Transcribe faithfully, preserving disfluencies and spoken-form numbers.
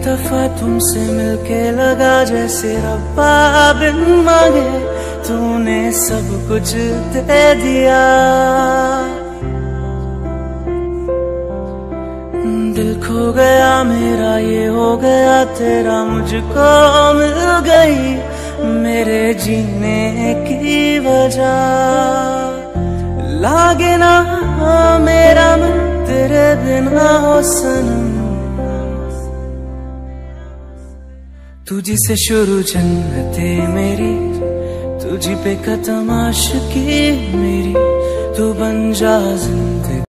दफा तुमसे मिलके लगा जैसे रब्बा बिन मांगे तूने सब कुछ दे दिया। दिल खो गया मेरा ये हो गया तेरा मुझको मिल गई मेरे जीने की वजह। लागे ना मेरा मन तेरे बिना हो सनम, तुझी से शुरू जन्नते मेरी तुझी पे खत्म आशिकी मेरी, तू बन जा जिंदगी।